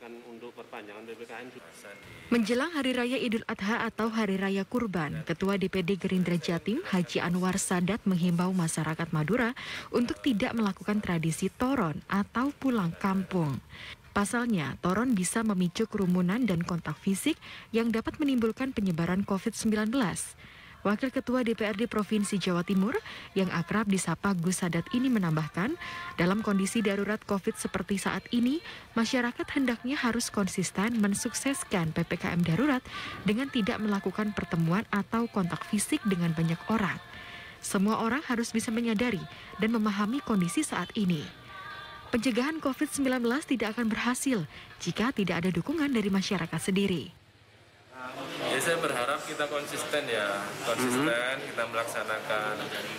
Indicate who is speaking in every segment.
Speaker 1: mendesakan untuk perpanjangan PPKM.
Speaker 2: Menjelang Hari Raya Idul Adha atau Hari Raya Kurban, Ketua DPD Gerindra Jatim Haji Anwar Sadat menghimbau masyarakat Madura untuk tidak melakukan tradisi toron atau pulang kampung. Pasalnya, toron bisa memicu kerumunan dan kontak fisik yang dapat menimbulkan penyebaran COVID-19. Wakil Ketua DPRD Provinsi Jawa Timur yang akrab disapa Gus Sadat ini menambahkan, dalam kondisi darurat COVID seperti saat ini, masyarakat hendaknya harus konsisten mensukseskan PPKM darurat dengan tidak melakukan pertemuan atau kontak fisik dengan banyak orang. Semua orang harus bisa menyadari dan memahami kondisi saat ini. Pencegahan COVID-19 tidak akan berhasil jika tidak ada dukungan dari masyarakat sendiri.
Speaker 3: Ya, saya berharap kita konsisten kita melaksanakan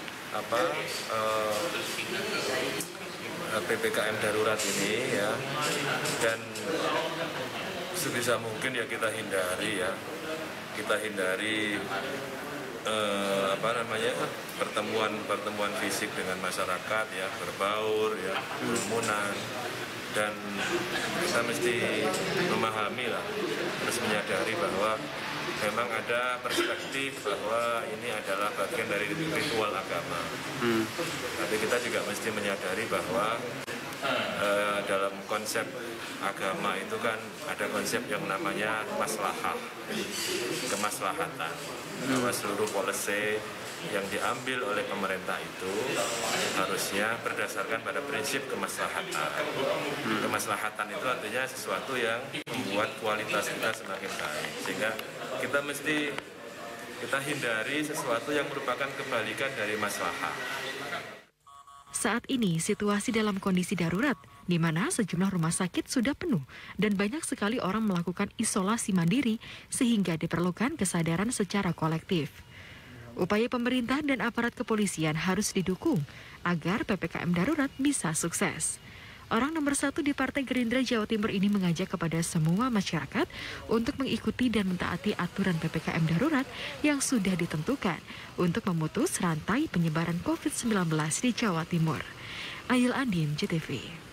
Speaker 3: PPKM darurat ini ya, dan sebisa mungkin ya kita hindari pertemuan fisik dengan masyarakat ya, berbaur ya, kerumunan. Dan kita mesti memahami harus menyadari bahwa memang ada perspektif bahwa ini adalah bagian dari ritual agama. Tapi kita juga mesti menyadari bahwa dalam konsep agama itu kan ada konsep yang namanya kemaslahatan, bahwa seluruh policy yang diambil oleh pemerintah itu harusnya berdasarkan pada prinsip kemaslahatan. Kemaslahatan itu artinya sesuatu yang membuat kualitas kita semakin baik, sehingga kita hindari sesuatu yang merupakan kebalikan dari maslahat.
Speaker 2: Saat ini situasi dalam kondisi darurat, di mana sejumlah rumah sakit sudah penuh dan banyak sekali orang melakukan isolasi mandiri sehingga diperlukan kesadaran secara kolektif. Upaya pemerintah dan aparat kepolisian harus didukung agar PPKM darurat bisa sukses. Orang nomor 1 di Partai Gerindra Jawa Timur ini mengajak kepada semua masyarakat untuk mengikuti dan mentaati aturan PPKM darurat yang sudah ditentukan untuk memutus rantai penyebaran COVID-19 di Jawa Timur. Ayul Andin, JTV.